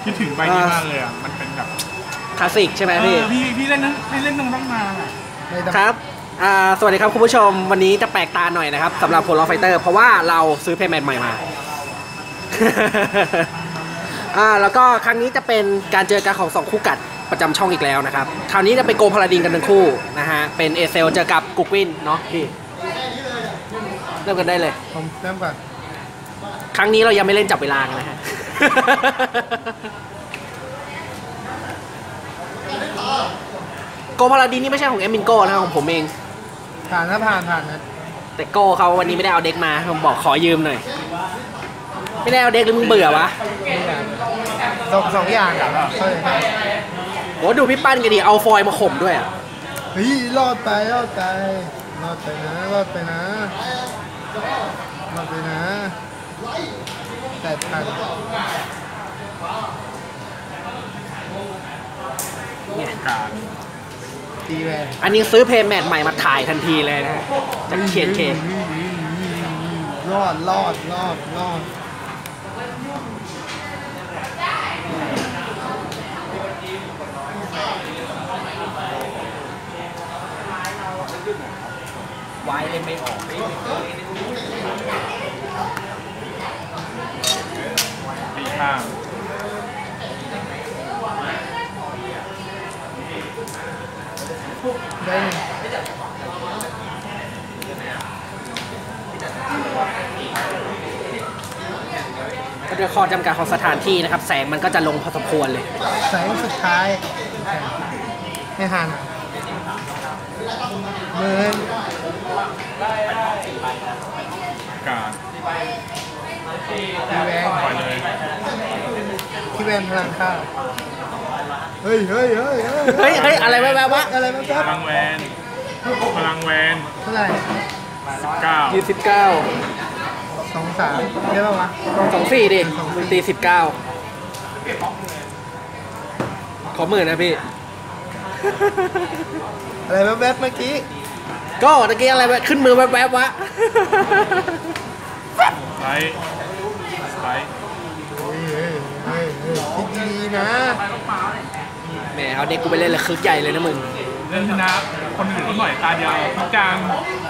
คิดถึงใบนี้มากเลยอ่ะมันเป็นแบบคลาสสิกใช่ไหมพี่เล่นตั้งนานครับสวัสดีครับคุณผู้ชมวันนี้จะแปลกตาหน่อยนะครับสำหรับโพลไฟเตอร์เพราะว่าเราซื้อเพย์แมนใหม่มา แล้วก็ครั้งนี้จะเป็นการเจอกันของ2คู่กัดประจำช่องอีกแล้วนะครับคราวนี้จะไปโกพาราดินกันทั้งคู่นะฮะเป็นเอเซลเจอกับกุกวินเนาะพี่เริ่มกันได้เลยผมเริ่มก่อนครั้งนี้เรายังไม่เล่นจับเวลากันนะฮะ โกพาราดินนี่ไม่ใช่ของเอมินโก้นะของผมเองผ่านนะแต่โก้เขาวันนี้ไม่ได้เอาเด็กมาผมบอกขอยืมหน่อยไม่ได้เอาเด็กหรือมึงเบื่อวะสองอย่างอ่ะโหดูพี่ปั้นกันดิเอาฟอยมาข่มด้วยอ่ะเฮ้ยรอดไปนะ8,000 เนี่ยตีแวนอันนี้ซื้อเพย์แมทใหม่มาถ่ายทันทีเลยนะจากเขียนเครอดวายเลยไม่ออกตีข้างได้ก็ด้วยข้อจำกัดของสถานที่นะครับแสงมันก็จะลงพอสมควรเลยแสงสุดท้ายไม่หันเมินการพี่แวนปล่อยเลยพี่แวนพลังข้าวเฮ้ยอะไรแว๊บวะอะไรแว๊บพลังแวนเท่าไหร่ 29 23ได้ป่าววะ 24ดิมึงตี19ขอหมื่นนะพี่อะไรแว๊บเมื่อกี้ก็ตะกี้อะไรขึ้นมือแว๊บวะไปคิดดีนะแหมเอาเด็กกูไปเล่นเลยคึกใหญ่เลยนะมึงเล่นชนะคนอื่นก็หน่อยตาเดียวทุกจาง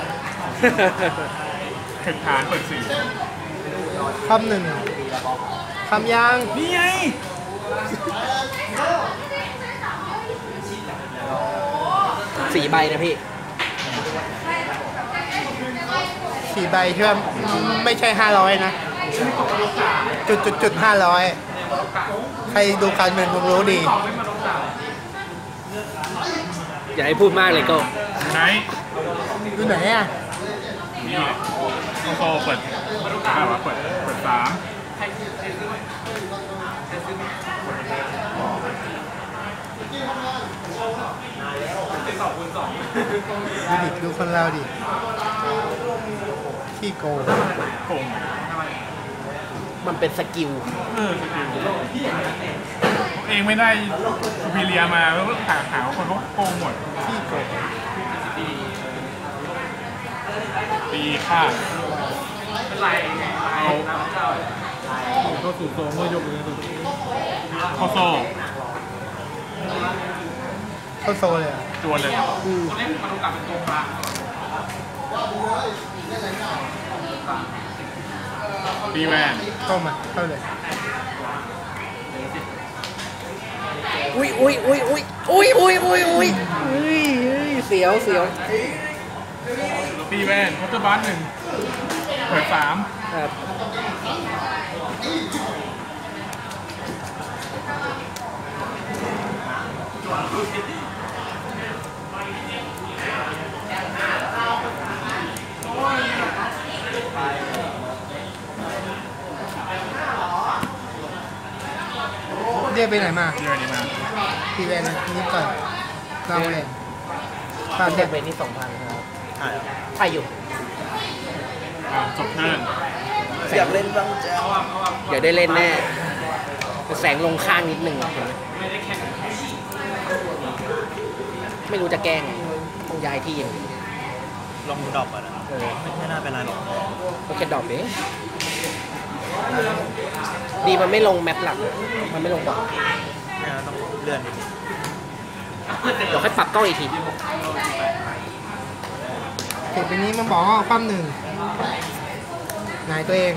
แข่งขันเปิด4 คำหนึ่งคำยางนี่ไง 4 ใบนะพี่ 4 ใบใช่ไหมไม่ใช่500นะจุด500ใครดูการเมืองคงรู้ดีอย่าให้พูดมากเลยก็ไหนดูไหนอ่ะนี่โคเปิดเปิด3 ดูคนเราดิขี้โกงมันเป็นสกิลเองไม่ได้ซูพิเลียมาแล้วหาคนเขาโกงหมดขี้โกงตีข้าเข้าสู่โซ่เมื่อยกเลยเข้าโซ่เลยจวนเลยตีแวนเข้าเลยอุ้ยเสียวตีแวนพัตเตอร์บัส1เปิด3 ครับเรียกไปไหนมาพี่แวนนี่ก่อนลองเลยผ่านเบนนี่ 2,000 ครับถ่ายอยู่จบเทิร์นอยากเล่นบ้างจ้าเดี๋ยวได้เล่นแน่แสงลงข้างนิดนึงไม่รู้จะแกล้งต้องย้ายที่ลองดรอปอ่ะนะไม่น่าเป็นไรหรอกโอเคดรอปเองดีมันไม่ลงแมปหลักมันไม่ลงบอร์ดเนี่ยต้องเลื่อนนิดนึงเดี๋ยวค่อยปรับกล้องอีกทีเก็บไปนี้มันบอกว่าความหนึ่งนายตัวเอง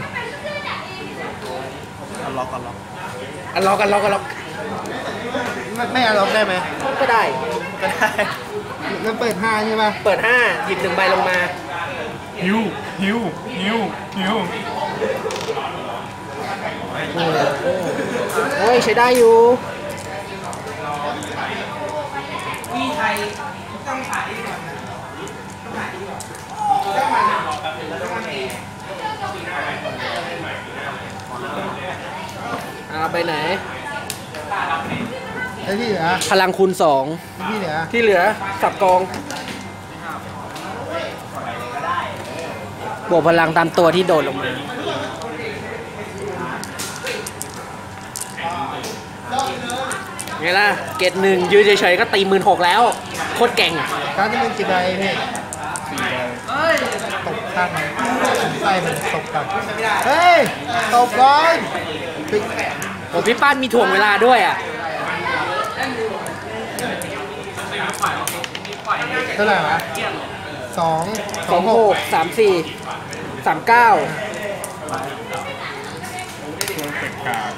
อันล็อกอันล็อกอันล็อกกันล็อกกันล็อกไม่เอาล็อกได้ไหมก็ได้ก็ได้แล้วเปิด5ใช่ป่ะเปิด 5 หยิบ1 ใบลงมาฮิวฮิวฮิวฮิวโอ้ยใช้ได้อยู่เอาไปไหนแล้วที่เหลือพลังคูณที่เหลือ 2 ที่เหลือสับกอง บวกพลังตามตัวที่โดดลงมาไงล่ะ เกต1ยืนเฉยๆก็ตี16,000แล้ว โคตรเก่งการที่มันกี่ใบพี่ตกข้างไส้มันตกกันเฮ้ยตกก่อนปิดผมพี่ป้านมีถ่วงเวลาด้วยอ่ะเท่าไหร่วะ2 26 34 39 เป็นกาด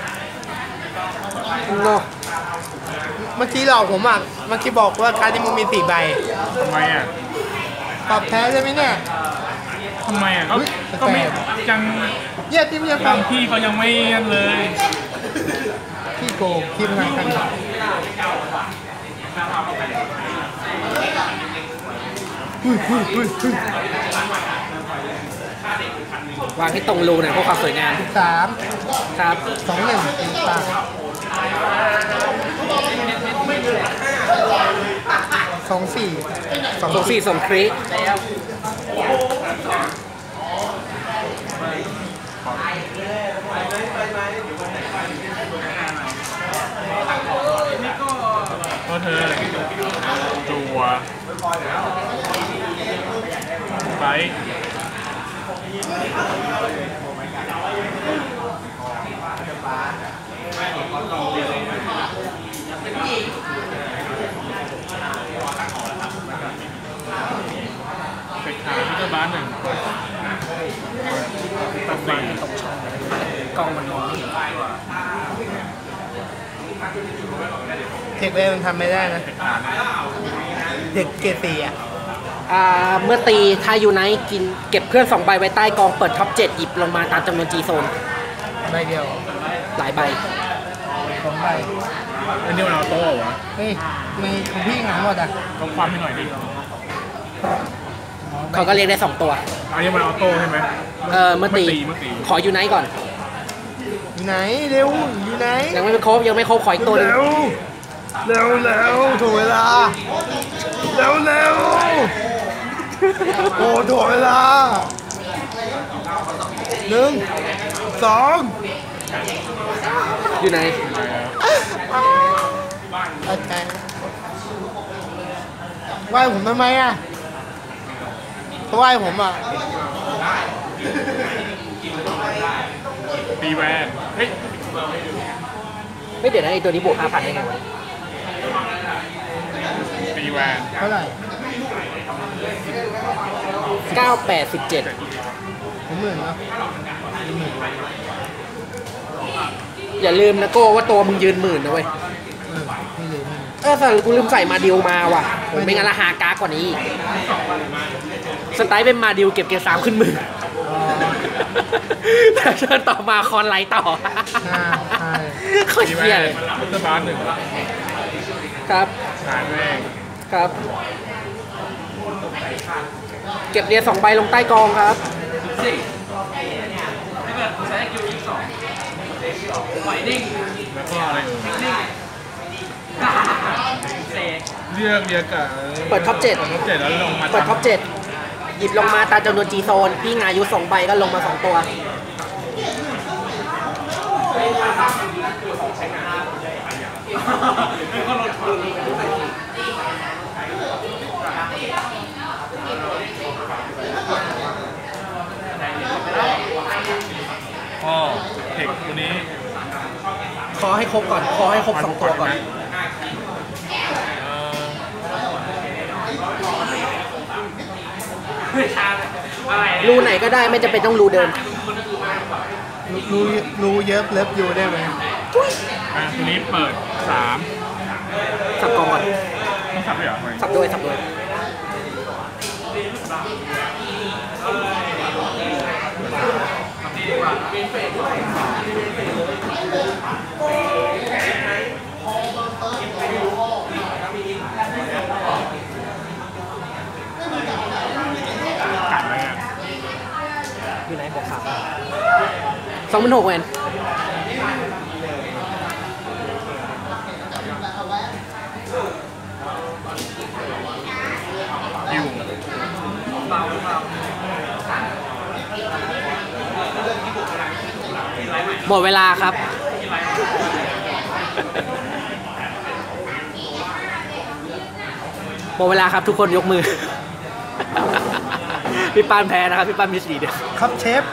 เนาะเมื่อกี้หลอกผมอ่ะ เมื่อกี้บอกว่าการที่มึงมี4 ใบทำไมอ่ะตอบแท้ใช่ไหมเนี่ยทำไมอ่ะอุ๊ยก็ไม่แปลกยังเยี่ยที่มันจะฟับาง งพี่เขายังไม่นั่นเลยพี่โกงที่พลังกันอุ้ยวางให้ตรงรูหน่อยเพื่อความสวยงาม 3 ครับ 2 1ปาก2 4 ส่ง4ส่งคริแล้วก็เธอจัวไปเป็ดขาวที่กระบ้านหนึ่งตัดสีกล้องมันมองไม่เห็นเทคเวมันทำไม่ได้นะ เด็กเกรด4อ่ะเมื่อตีถ้าอยู่ไหนกินเก็บเพื่อน2 ใบไว้ใต้กองเปิดท็อป 7 หยิบลงมาตามจำนวน G โซนใบเดียวหลายใบ 2 ใบอันนี้มันเอาโต้เหรอเฮ้ยทำไมของพี่หายหมดอ่ะต้องความให้หน่อยดิเขาก็เรียกได้ 2 ตัวอันนี้มันเอาโต้ใช่ไหมเมื่อตีเมื่อตีขออยู่ไหนก่อนอยู่ไหนเร็วอยู่ไหนยังไม่ครบยังไม่ครบขออีกตัวหนึงเร็วถูกเวลาเร็วโอ้ถูกเวลา1 2 อยู่ไหนโอเคไหว้ผมทำไมอ่ะเขาไหว้ผมอ่ะตีแวนเฮ้ยไม่เดี๋ยวนะไอตัวนี้บวก 5,000 ได้ไงวะตีแวนเท่าไหร่ 9 8 17 ผม10,000แล้วอย่าลืมนะโก้ว่าตัวมึงยืนหมื่นนะเว้ยไม่ลืมแต่กูลืมใส่มาดิวมาว่ะผมไม่งั้นละหากากกว่านี้อีกสไตล์เป็นมาดิวเก็บเกียร์3ขึ้นมือ แต่เชิญต่อมาคอนไลท์ต่อโคตรตีแวเหี้ยนเลยรัฐบาลหนึ่งครับหายแม่งครับ เก็บเรียน2 ใบลงใต้กองครับแล้วก็อะไรเรียกเรียกกับเปิดท็อป 7 ท็อป 7แล้วลงมาเปิดท็อป 7 หยิบลงมาตามจำนวน G โซนพี่งายุ2 ใบก็ลงมา 2 ตัวพ่อทคตัวนี้ขอให้ครบก่อนขอให้ครบ2ตัวก่อนรูไหนก็ได้ไม่จำเป็นต้องรูเดิมรู้เยอะเลิฟยูได้ไหมตัวนี้เปิด3 สับกองก่อนต้องสับด้วยเหรอสับด้วยสับด้วยกัดไหมอ่ะอยู่ไหนบอกครับ26,000เวนอยู่หมดเวลาครับ หมดเวลาครับทุกคนยกมือ พี่ปานแพ้นะครับพี่ปานมี4 เดียวครับเชฟ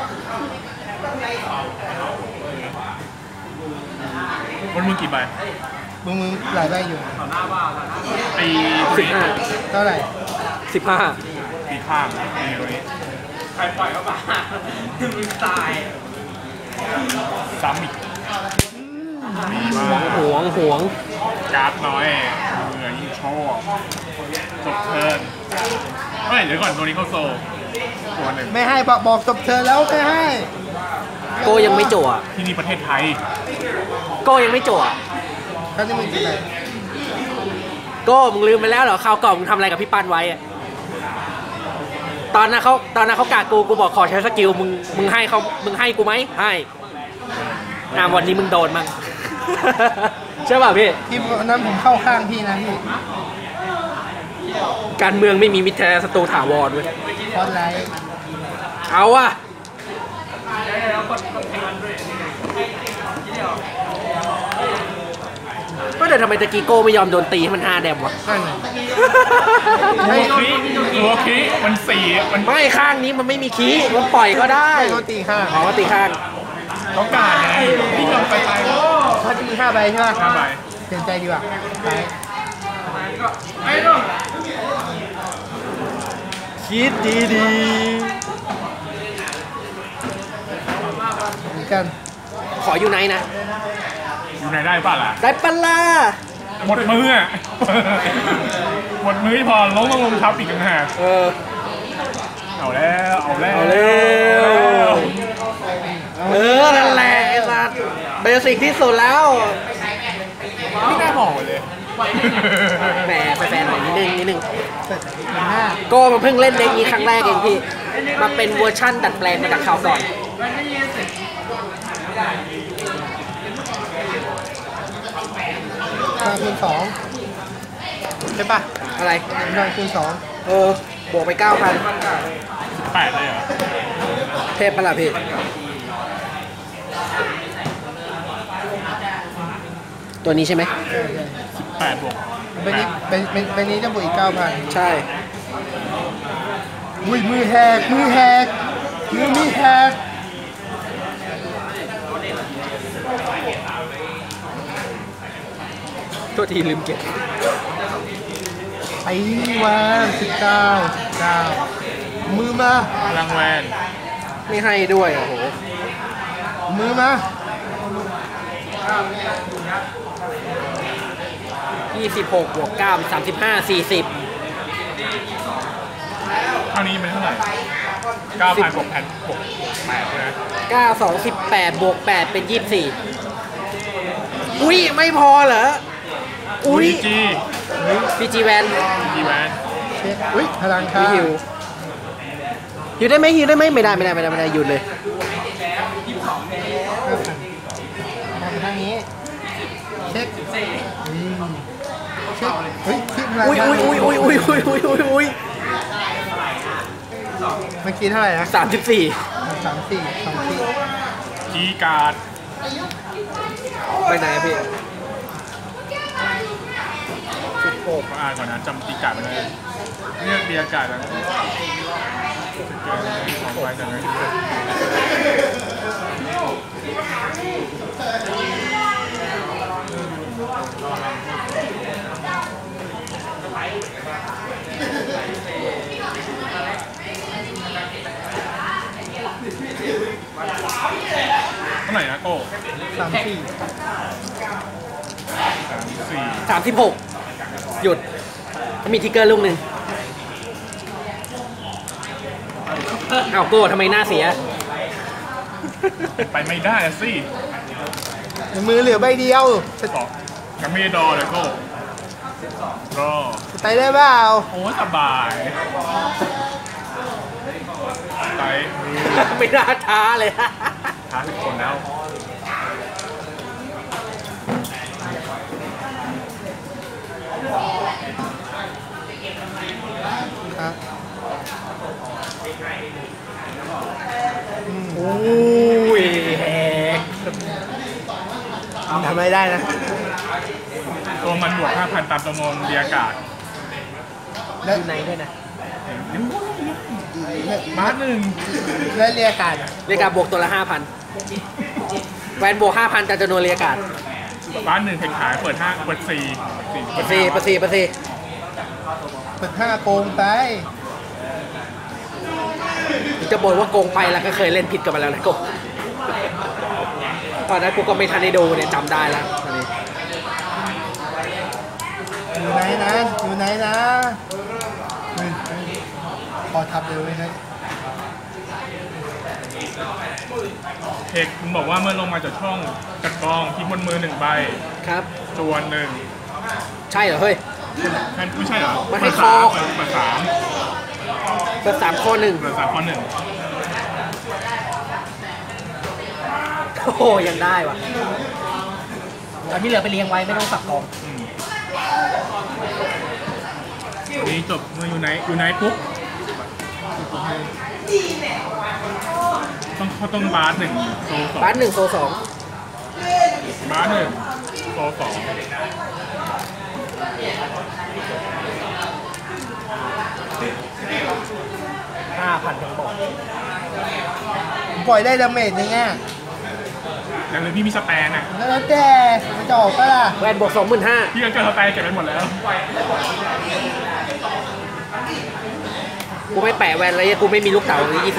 มันมึงกี่ใบมึงหลายใบอยู่ไอ้ 15 เท่าไหร่ 15 ปีข้างนี่ตัวนี้ใครปล่อยก็บ้ามึงตายซ้ำอีกมีมาหวงการ์ดน้อยเหงื่อยิ่งชอบจบเทิร์นเฮ้ยเดี๋ยวก่อนตัวนี้เข้าโซ่ตัวหนึ่งไม่ให้บอกจบเธอแล้วไม่ให้โกยังไม่โจอ่ะที่นี่ประเทศไทยโกยังไม่โจอ่ะเขาจะมีกี่ใบโกมึงลืมไปแล้วเหรอคราวก่อนมึงทำอะไรกับพี่ปันไว้อะตอนนั้นเขากากูบอกขอใช้สกิลมึงให้กูไหมให้วันนี้มึงโดนมั้ง ใช่ป่ะพี่ที่นั้นผมเข้าข้างพี่นะพี่การเมืองไม่มีมิตรแท้ศัตรูถาวรเว้ยคอสไลท์เอาอะก็เดี๋ยวทำไมตะกี้โก้ไม่ยอมโดนตีให้มัน5 แดมวะนั่นตัวคีมัน4มันไม่ข้างนี้มันไม่มีคีย์มันปล่อยก็ได้ไม่โดนตีข้างอ๋อตีข้างต้องการไงพี่ยอมไปเขาจะมี5 ใบใช่ไหม 5 ใบเปลี่ยนใจดีกว่าไปคิดดีเหมือนกันๆขออยู่ไหนนะอยู่ไหนได้ป่ะล่ะได้ปะล่ะหมดมืออ่ะ หมดมือพอล้มต้องลงทับอีกต่างหาก เอาแล้วเอาแล้วเอาเร็วนั่นแหละไอ้สัสเบสิกที่สุดแล้วไม่น่าบอกเลยแหมแฟนๆหน่อยนิดนึงเปิดเป็นห้าโก้มันเพิ่งเล่นเด็กนี้ครั้งแรกเองพี่มาเป็นเวอร์ชั่นดัดแปลงมาจากคราวก่อนคูณ 2ใช่ปะอะไรคูณ 2 บวกไป 9,000 8เลยเหรอเทพปะล่ะพี่ ตัวนี้ใช่ไหม 8บวกเป็นนี้จะบวกอีก 9,000 ใช่อุ้ยมือแหกมือแหกตัวทีลืมเก็บไอ้วัน19มือมาพลังแวนไม่ให้ด้วยโอ้โหมือมา 26บวก9 35 40 เท่านี้มันเท่าไหร่ 9,000บวก8บวก8นะ 9 2 18บวก8เป็น 24 อุ้ยไม่พอเหรอ อุ้ยจี PG แวนจีแวนเช็คอุ้ยพลังมีค่าฮิวได้ไหมไม่ได้หยุดเลยทำทางนี้เช็คเช็คเฮ้ยคิดมาอุ้ยเมื่อกี้เท่าไหร่นะ 34 3 4 2 จีการ์ดไปไหนอะพี่มาอ่านก่อนนะจำจีการ์ดไปเลยเลือกเบียร์การ์ดนะของไปจากไหนเท่าไหร่นะโก้ 34 4 36 หยุด มีทิกเกอร์ลูกหนึ่งอ้าวโก้ทำไมหน้าเสียไปไม่ได้อะสิมือเหลือใบเดียวสองยังไม่ได้ดอเลยโก้รอไปได้เปล่าโอ้สบายไปไม่น่าท้าเลยท้าทุกคนแล้วครับโอ้ยแหกทำไม่ได้นะตัวมันบวก 5,000 ตามจำนวนเรียกาศแล้วอยู่ไหนด้วยนะมาหนึ่งแล้วเรียกการเรียกการบวกตัวละ 5,000 แวนบวก 5,000จากจำนวนเรียกการบ้านหนึ่งเพลงขายเปิด5เปิด4 เปอร์ซีเปอร์ซีเปอร์ซีเปิด5โกงไปจะบ่นว่าโกงไปแล้วก็เคยเล่นผิดกันมาแล้วนะโกงตอนนั้นกูก็ไม่ทันได้ดูเนี่ยจำได้แล้วตอนนี้อยู่ไหนนะ อยู่ไหนนะเฮ้ยพอทับเลยนะเอกคุณบอกว่าเมื่อลงมาจากช่องจัดกองที่บนมือ1 ใบครับจวนหนึ่งใช่เหรอเฮ้ยแค่ไม่ใช่เหรอมันให้เปิดคอเปิด3 เปิด3ข้อหนึ่งเปิด3 ข้อ 1 โอ้โหยังได้ว่ะอันนี้เหลือไปเลี้ยงไว้ไม่ต้องสับกองนี่จบเมื่ออยู่ไหนปุ๊บต้องบาส1โซ2 บ้าน1โซ2 บาส1โซ2 5,000ทั้งบอกปล่อยได้ดาเมจนึงอ่ะอย่างเลยพี่มีสแตนอ่ะแล้วแต่มันจะออกปะล่ะแวนบวก 25,000 พี่ก็เจอสแตนเก็บไปหมดแล้วกูไม่แปะแวนเลยกูไม่มีลูกเต๋าเลย25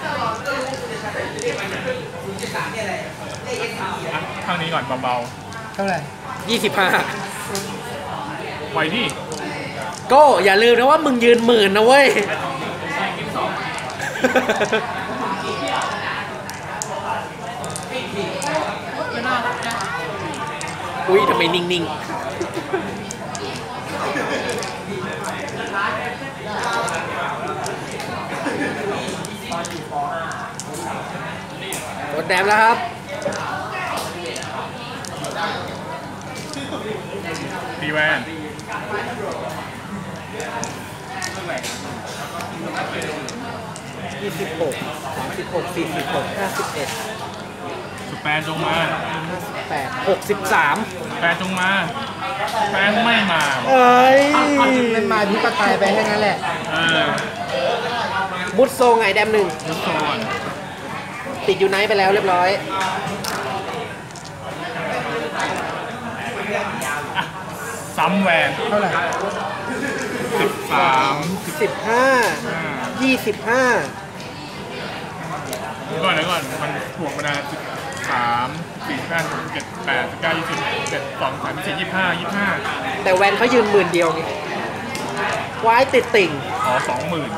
ข้างนี้ก่อนเบาเท่าไหร่ 25 ๆไว้ดิโก็อย่าลืมนะว่ามึงยืนหมื่นนะเว้ย อุ้ยทำไมนิ่งๆกดแดมแล้วครับตีแวน 26 36 46 51 สแตนจงมา 8 63 แฟนจงมาแฟนไม่มาเอ้ยมันมาที่ปะตายไปแค่นั้นแหละมุดโซงไงแดมหนึ่งทุกคนติดอยู่ไนท์ไปแล้วเรียบร้อยซ้ำแวนเท่าไหร่ 13 15 25 เดี๋ยวก่อนมันถ่วงเวลา13 4 5 7 8 9 20 7 2 3 4 25 แต่แวนเขายืนหมื่นเดียวไงว้ายติดติ่งขอ 20,000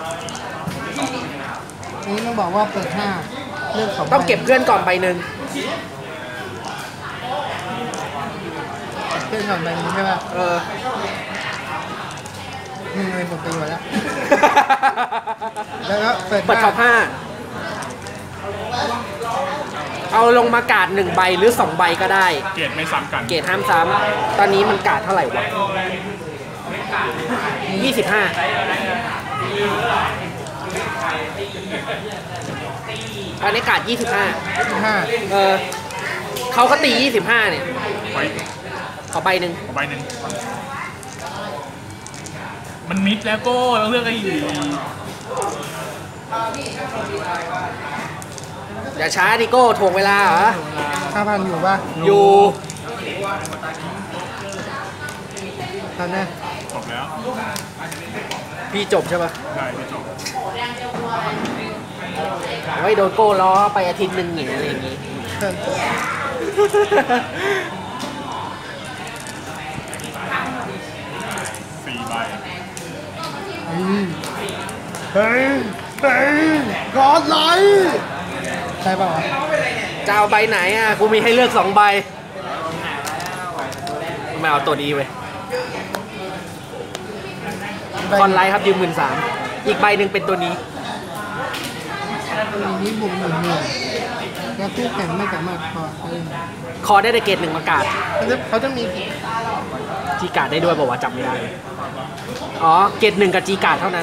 นี่ต้องบอกว่าเปิด5เลือก2 ต้องเก็บเพื่อนก่อนใบหนึ่งเพื่อนก่อนไปนี้ใช่ป่ะเออมึงเลยหมดประโยชน์แล้ว แล้วก็เปิดเปิดท็อป 5 เอาลงมากาด1 ใบหรือ 2 ใบก็ได้เกรดไม่ซ้ำกันเกรดห้ามซ้ำตอนนี้มันกาดเท่าไหร่วะ 25 ตอนนี้กาด 25 เออเขาก็ตี 25 เนี่ยไว้ขอใบหนึ่งขอใบหนึ่งมันมิดแล้วก็ต้องเลือกอะไรอีกอย่าช้าดิโก้ถ่วงเวลาเหรอ 5,000อยู่ป่ะอยู่ทันนะจบแล้วพี่จบใช่ปะได้ไม่จบไว้โดนโก้ล้อไปอาทิตย์หนึ่งอย่างอะไรอย่างงี้ 4 ใบเฮ้ยกอดไหลใช่ป่าวะจะเอาใบไหนอ่ะ กูมีให้เลือก2 ใบไม่เอาตัวนี้เว้ยคอนไลท์ครับยืม13,000อีกใบหนึ่งเป็นตัวนี้มีนี้บุก1,000แล้วคู่แข่งไม่สามารถพอคอได้แต่เกรด1ประกาศเขาจะมีจีการ์ดได้ด้วยบอกว่าจำไม่ได้ อ๋อ เกรด1กับจีการ์ดเท่านั้น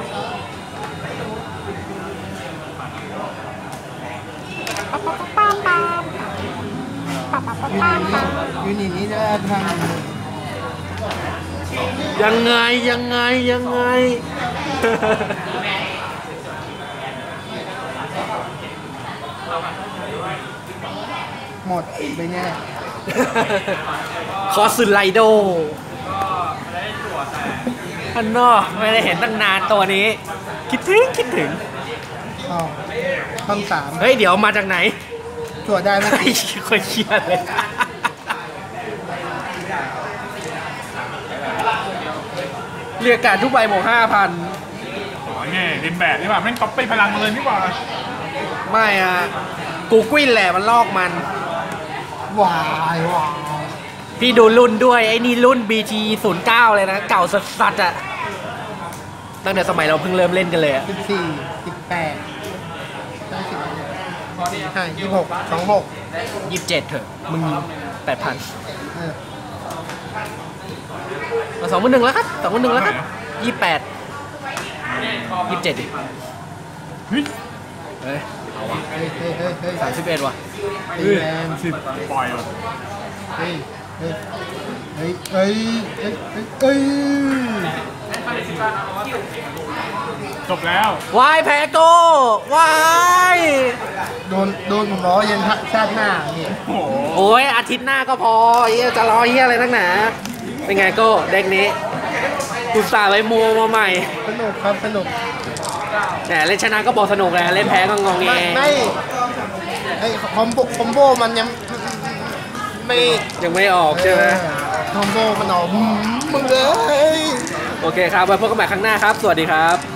ยูนิตนี้จะทางยังไงยังไงยังไงหมดไปแน่คอสไลโดอันนอกไม่ได้เห็นตั้งนานตัวนี้ คิดถึงอ๋อช่อง3 เฮ้ย เดี๋ยวมาจากไหนตรวจได้ไหมไอ้คนเครียดเลย เรียกการทุกใบหมด5,000 โอ้ยเนี่ยเรียนแบบนี่ป่ะแม่งก๊อปปี้พลังมาเลยนี่ป่ะไม่อ่ะ กูกวินแหละมันลอกมันวายพี่ดูรุ่นด้วย ไอ้นี่รุ่น BT 09เลยนะ เก่าสัสๆอ่ะ ตั้งแต่สมัยเราเพิ่งเริ่มเล่นกันเลยอ่ะ 14 18 26 26 27เถอะ มึง 8,000 เออเอา21,000แล้วครับ21,000แล้วครับ28 27ดิเฮ้ยเฮ้ยเฮ้ยเฮ้ยเฮ้ยเฮ้ย 31ว่ะตีแรงปล่อยว่ะเฮ้ยเฮ้ยเฮ้ยเฮ้ยเฮ้ยเฮ้ยจบแล้ววายแพ้โก้วายโดนผมล้อยันชาติหน้าเนี่ยโอ้โหโอ้ยอาทิตย์หน้าก็พอเหี้ยจะรอเฮียอะไรนักหนา เป็นไงโก้เด็กนี้กูสาไปมัวมาใหม่สนุกครับสนุกแต่เล่นชนะก็บอกสนุกแหละเล่นแพ้ก็งองแงไม่ไอ้คอมโบมันยังไม่ยังไม่ออกใช่ไหมคอมโบมันออกมึงเลยโอเคครับไว้พบกันใหม่ครั้งหน้าครับ สวัสดีครับ